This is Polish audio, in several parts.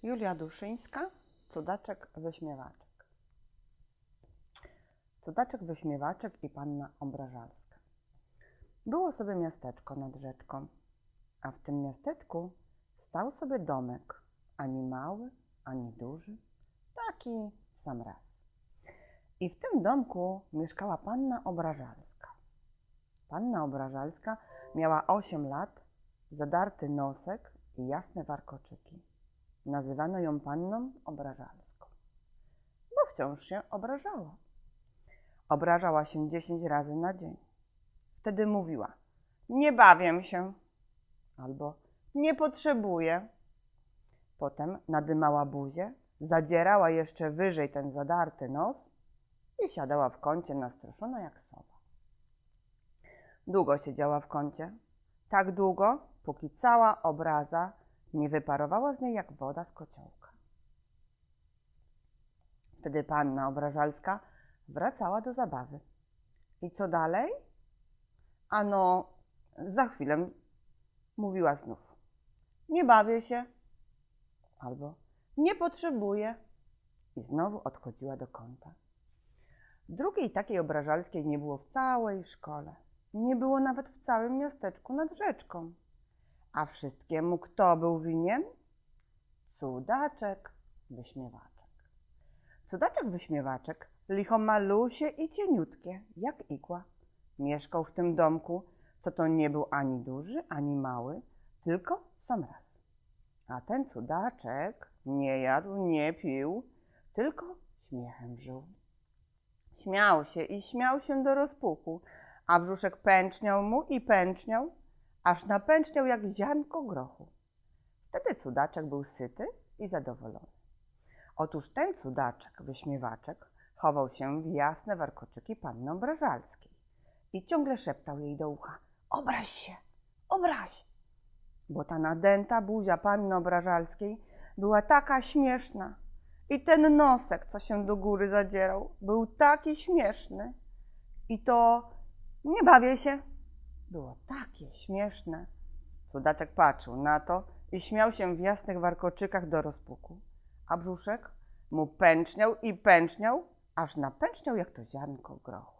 Julia Duszyńska, Cudaczek Wyśmiewaczek. Cudaczek Wyśmiewaczek i panna Obrażalska. Było sobie miasteczko nad rzeczką, a w tym miasteczku stał sobie domek, ani mały, ani duży, taki sam raz. I w tym domku mieszkała panna Obrażalska. Panna Obrażalska miała 8 lat, zadarty nosek i jasne warkoczyki. Nazywano ją panną Obrażalską, bo wciąż się obrażała. Obrażała się 10 razy na dzień. Wtedy mówiła: nie bawię się, albo nie potrzebuję. Potem nadymała buzię, zadzierała jeszcze wyżej ten zadarty nos i siadała w kącie nastraszona jak sowa. Długo siedziała w kącie, tak długo, póki cała obraza nie wyparowała z niej jak woda z kociołka. Wtedy panna Obrażalska wracała do zabawy. I co dalej? Ano, za chwilę mówiła znów: nie bawię się, albo nie potrzebuję, i znowu odchodziła do kąta. Drugiej takiej Obrażalskiej nie było w całej szkole. Nie było nawet w całym miasteczku nad rzeczką. A wszystkiemu kto był winien? Cudaczek Wyśmiewaczek. Cudaczek Wyśmiewaczek, licho malusie i cieniutkie, jak igła, mieszkał w tym domku, co to nie był ani duży, ani mały, tylko w sam raz. A ten cudaczek nie jadł, nie pił, tylko śmiechem żył. Śmiał się i śmiał się do rozpuku, a brzuszek pęczniał mu i pęczniał, aż napęczniał jak ziarnko grochu. Wtedy cudaczek był syty i zadowolony. Otóż ten cudaczek Wyśmiewaczek chował się w jasne warkoczyki panny Obrażalskiej i ciągle szeptał jej do ucha: obraź się, obraź! Bo ta nadęta buzia panny Obrażalskiej była taka śmieszna i ten nosek, co się do góry zadzierał, był taki śmieszny. I to nie bawię się było takie śmieszne. Cudaczek patrzył na to i śmiał się w jasnych warkoczykach do rozpuku, a brzuszek mu pęczniał i pęczniał, aż napęczniał jak to ziarnko grochu.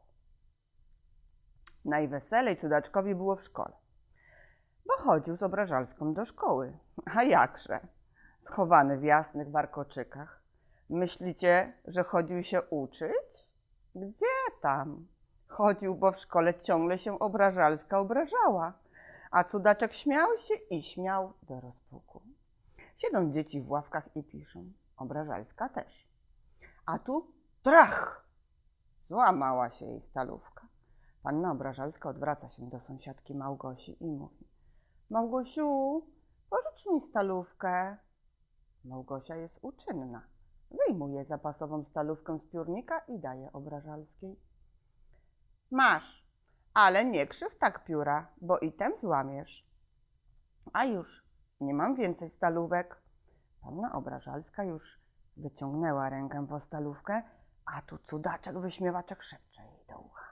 Najweselej cudaczkowi było w szkole, bo chodził z Obrażalską do szkoły. A jakże? Schowany w jasnych warkoczykach. Myślicie, że chodził się uczyć? Gdzie tam? Chodził, bo w szkole ciągle się Obrażalska obrażała, a cudaczek śmiał się i śmiał do rozpuku. Siedzą dzieci w ławkach i piszą. Obrażalska też. A tu trach! Złamała się jej stalówka. Panna Obrażalska odwraca się do sąsiadki Małgosi i mówi: Małgosiu, pożycz mi stalówkę. Małgosia jest uczynna. Wyjmuje zapasową stalówkę z piórnika i daje Obrażalskiej. Masz, ale nie krzyw tak pióra, bo i tem złamiesz. A już, nie mam więcej stalówek. Panna Obrażalska już wyciągnęła rękę po stalówkę, a tu cudaczek Wyśmiewaczek szepcze jej do ucha: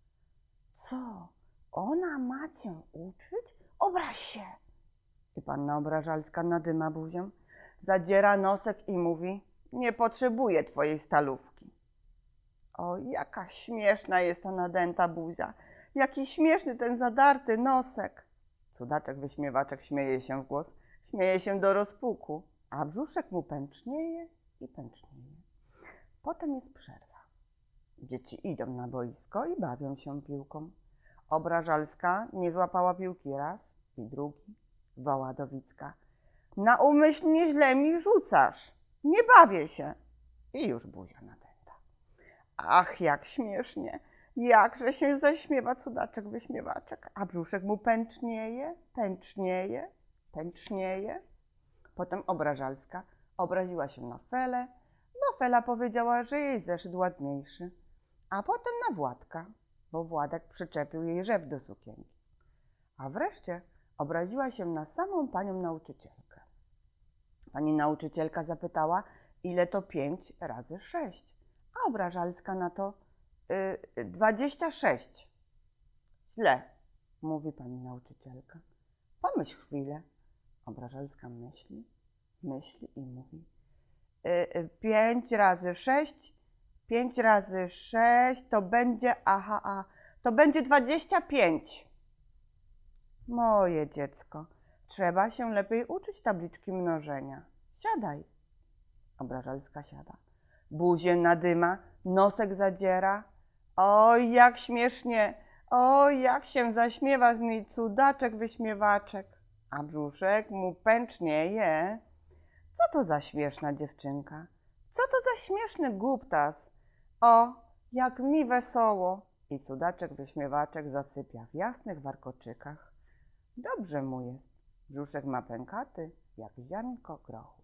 co, ona ma cię uczyć? Obraź się! I panna Obrażalska nadyma buzię, zadziera nosek i mówi: nie potrzebuję twojej stalówki. O, jaka śmieszna jest ta nadęta buzia, jaki śmieszny ten zadarty nosek. Cudaczek Wyśmiewaczek śmieje się w głos, śmieje się do rozpuku, a brzuszek mu pęcznieje i pęcznieje. Potem jest przerwa. Dzieci idą na boisko i bawią się piłką. Obrażalska nie złapała piłki raz i drugi. Woła do Wicka: naumyślnie źle mi rzucasz, nie bawię się. I już buzia nadęta. Ach, jak śmiesznie, jakże się zaśmiewa cudaczek Wyśmiewaczek, a brzuszek mu pęcznieje, pęcznieje, pęcznieje. Potem Obrażalska obraziła się na Felę, bo Fela powiedziała, że jej zeszyt ładniejszy, a potem na Władka, bo Władek przyczepił jej rzep do sukienki. A wreszcie obraziła się na samą panią nauczycielkę. Pani nauczycielka zapytała, ile to 5 razy 6, a Obrażalska na to 26. Źle, mówi pani nauczycielka. Pomyśl chwilę. Obrażalska myśli. Myśli i mówi. 5 razy 6, 5 razy 6 to będzie, to będzie 25. Moje dziecko, trzeba się lepiej uczyć tabliczki mnożenia. Siadaj. Obrażalska siada. Buzię nadyma, nosek zadziera. Oj, jak śmiesznie, oj, jak się zaśmiewa z niej cudaczek wyśmiewaczek. A brzuszek mu pęcznieje. Co to za śmieszna dziewczynka? Co to za śmieszny głuptas? O, jak mi wesoło! I cudaczek wyśmiewaczek zasypia w jasnych warkoczykach. Dobrze mu jest. Brzuszek ma pękaty, jak ziarnko grochu.